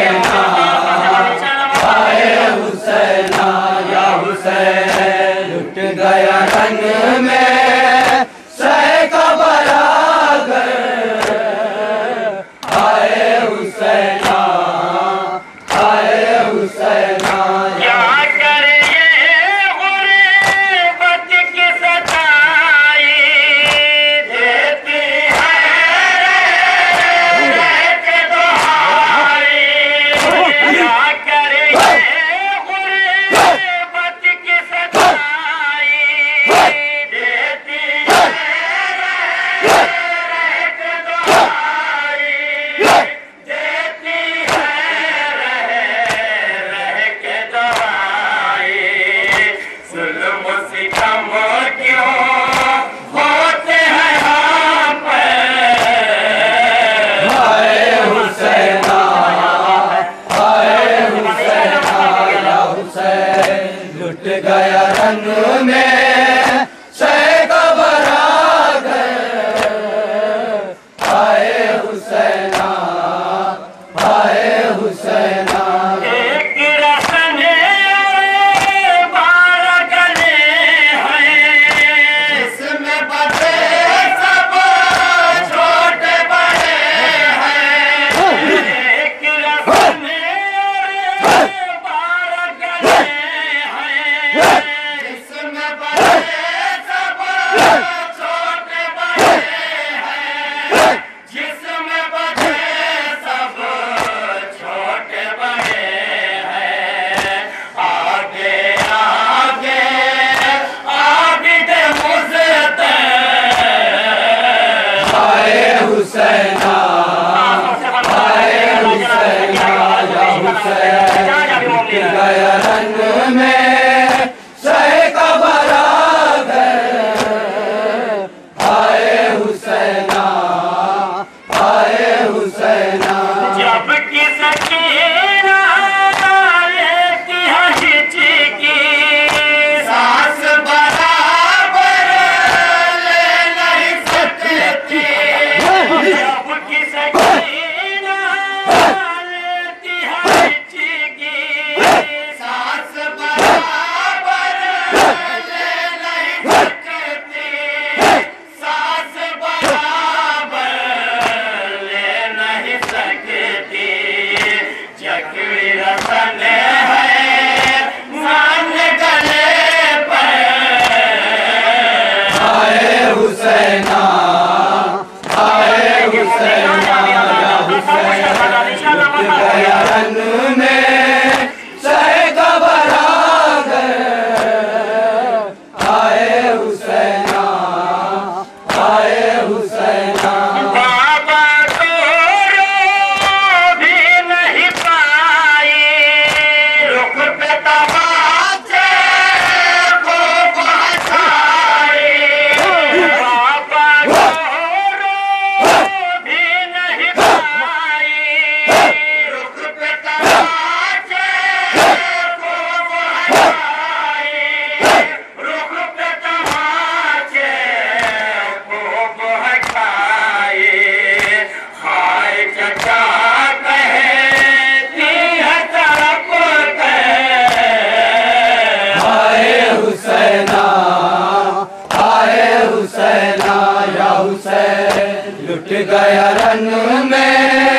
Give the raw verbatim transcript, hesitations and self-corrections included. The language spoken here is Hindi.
हुसैना, हाय हुसैना या हुसैन, लुट गया रंग में सह का बरागर, हाय हुसैना, हाय हुसैना। गया रंग में सह का बरागर, हाय हुसैना, हाय हुसैना। एक रसन बारह गले हैं, जिसमें बड़े सब छोटे बड़े हैं। एक रसन बारह गले जिसमें बड़े सब छोटे बड़े हैं, जिसमें बड़े सब छोटे बड़े हैं। आगे आगे आबिद मुझते, हाय हुसैना, हाय हुसैना या हुसैन, गया रंग में सह का बरागर, हाय हुसैना, हाय हुसैना। जब की सकीना लेती है हिचकी, सांस बराबर ले नहीं सकती। जब की सकीना लेती है हिचकी, सांस बराबर ले नहीं सकती, सांस बराबर ले नहीं सकती। जकड़ी रसन है मान गले पर, हाय हुसैना, हाय हुसैना या हुसैन, लुट गया रंग में सह का बरागर, हाय हुसैना, हाय हुसैना। बाबा को भी नहीं पाई, रुख पे तमाचे को बचाई। बाबा को भी नहीं पाई, रुख पे तमाचे को बचाई। रुख पे तमाचे को बचाई। हाय चचा कहती है तरफ के, हाय हुसैना, हाय हुसैना या हुसैन, लुट गया रंग में